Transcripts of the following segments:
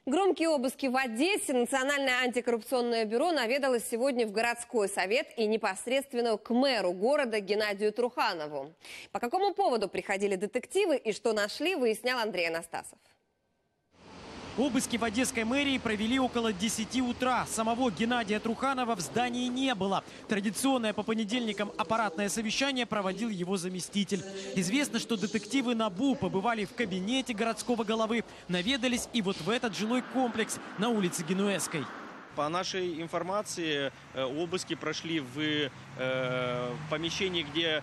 Громкие обыски в Одессе. Национальное антикоррупционное бюро наведалось сегодня в городской совет и непосредственно к мэру города Геннадию Труханову. По какому поводу приходили детективы и что нашли, выяснял Андрей Анастасов. Обыски в Одесской мэрии провели около 10 утра. Самого Геннадия Труханова в здании не было. Традиционное по понедельникам аппаратное совещание проводил его заместитель. Известно, что детективы НАБУ побывали в кабинете городского головы, наведались и вот в этот жилой комплекс на улице Генуэзской. По нашей информации, обыски прошли в помещении, где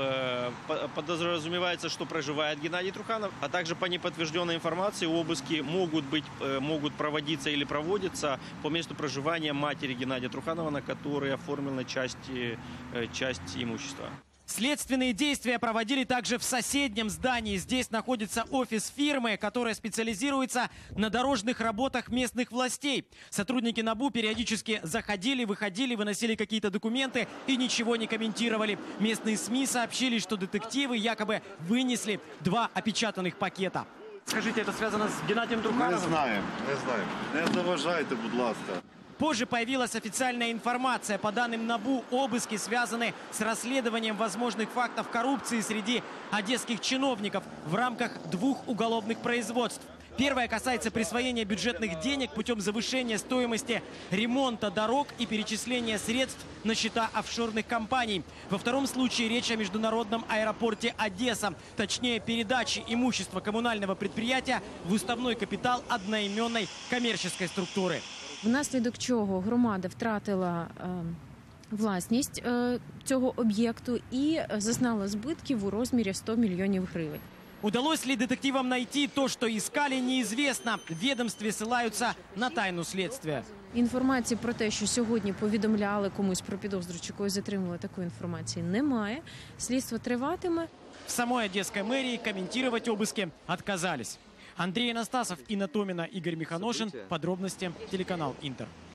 подразумевается, что проживает Геннадий Труханов, а также по неподтвержденной информации обыски могут проводиться или проводятся по месту проживания матери Геннадия Труханова, на которой оформлена часть имущества. Следственные действия проводили также в соседнем здании. Здесь находится офис фирмы, которая специализируется на дорожных работах местных властей. Сотрудники НАБУ периодически заходили, выходили, выносили какие-то документы и ничего не комментировали. Местные СМИ сообщили, что детективы якобы вынесли 2 опечатанных пакета. Скажите, это связано с Геннадием Трухановым? Не знаем. Не заважайте, будь ласка. Позже появилась официальная информация. По данным НАБУ, обыски связаны с расследованием возможных фактов коррупции среди одесских чиновников в рамках 2 уголовных производств. Первое касается присвоения бюджетных денег путем завышения стоимости ремонта дорог и перечисления средств на счета офшорных компаний. Во втором случае речь о международном аэропорте Одесса, точнее передаче имущества коммунального предприятия в уставной капитал одноименной коммерческой структуры. Внаслідок чого громада втратила власність цього об'єкту і зазнала збитків у розмірі 100 мільйонів гривень. Удалось ли детективам найти то, что искали, неизвестно. В ведомстве ссылаются на тайну следствия. Інформації про те, що сьогодні повідомляли комусь про підозру, чи когось затримували, такої інформації немає. Слідство триватиме. В самой Одесской мэрии комментировать обыски отказались. Андрей Анастасов, Инна Томина, Игорь Миханошин. Подробности телеканал Интер.